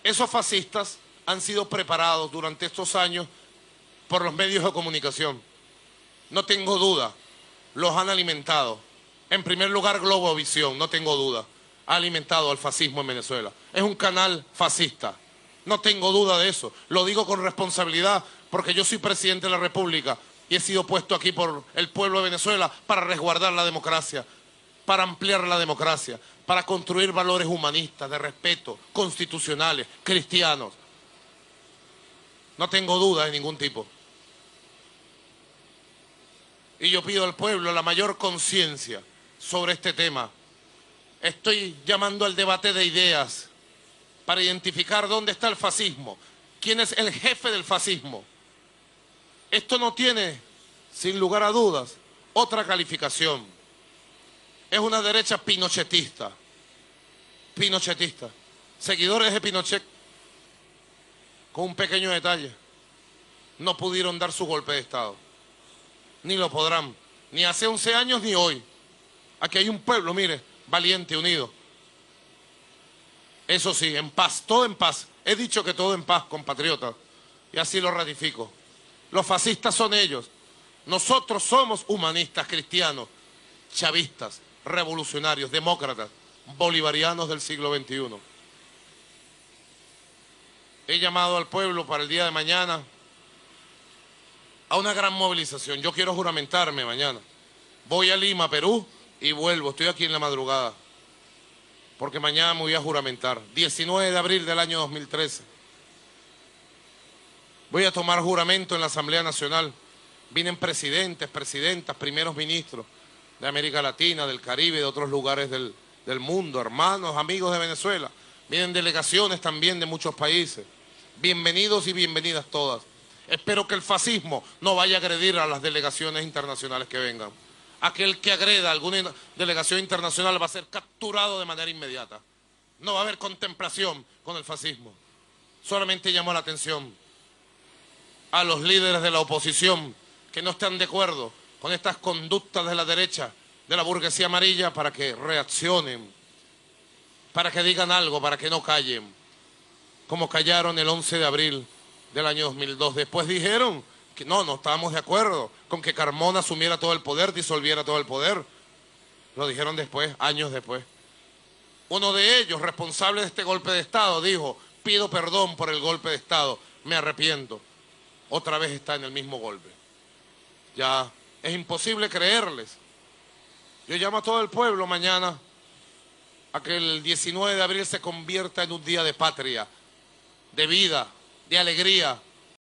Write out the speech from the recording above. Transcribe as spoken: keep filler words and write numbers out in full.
Esos fascistas han sido preparados durante estos años por los medios de comunicación. No tengo duda, los han alimentado. En primer lugar, Globovisión, no tengo duda, ha alimentado al fascismo en Venezuela. Es un canal fascista, no tengo duda de eso. Lo digo con responsabilidad porque yo soy presidente de la República y he sido puesto aquí por el pueblo de Venezuela para resguardar la democracia, para ampliar la democracia, para construir valores humanistas, de respeto, constitucionales, cristianos. No tengo duda de ningún tipo. Y yo pido al pueblo la mayor conciencia sobre este tema. Estoy llamando al debate de ideas para identificar dónde está el fascismo, quién es el jefe del fascismo. Esto no tiene, sin lugar a dudas, otra calificación. Es una derecha pinochetista. Pinochetista. Seguidores de Pinochet, con un pequeño detalle, no pudieron dar su golpe de Estado. Ni lo podrán. Ni hace once años ni hoy. Aquí hay un pueblo, mire, valiente, unido. Eso sí, en paz, todo en paz. He dicho que todo en paz, compatriotas. Y así lo ratifico. Los fascistas son ellos. Nosotros somos humanistas, cristianos, chavistas, revolucionarios, demócratas, bolivarianos del siglo veintiuno. He llamado al pueblo para el día de mañana a una gran movilización. Yo quiero juramentarme mañana. Voy a Lima, Perú, y vuelvo. Estoy aquí en la madrugada, porque mañana me voy a juramentar. diecinueve de abril del año dos mil trece. Voy a tomar juramento en la Asamblea Nacional. Vienen presidentes, presidentas, primeros ministros de América Latina, del Caribe, de otros lugares del, del mundo, hermanos, amigos de Venezuela. Vienen delegaciones también de muchos países. Bienvenidos y bienvenidas todas. Espero que el fascismo no vaya a agredir a las delegaciones internacionales que vengan. Aquel que agreda a alguna delegación internacional va a ser capturado de manera inmediata. No va a haber contemplación con el fascismo. Solamente llamo la atención a los líderes de la oposición que no están de acuerdo con estas conductas de la derecha, de la burguesía amarilla, para que reaccionen, para que digan algo, para que no callen, como callaron el once de abril del año dos mil dos. Después dijeron que no, no estábamos de acuerdo con que Carmona asumiera todo el poder, disolviera todo el poder. Lo dijeron después, años después. Uno de ellos, responsable de este golpe de Estado, dijo: pido perdón por el golpe de Estado, me arrepiento. Otra vez está en el mismo golpe. Ya es imposible creerles. Yo llamo a todo el pueblo mañana a que el diecinueve de abril se convierta en un día de patria, de vida, de alegría,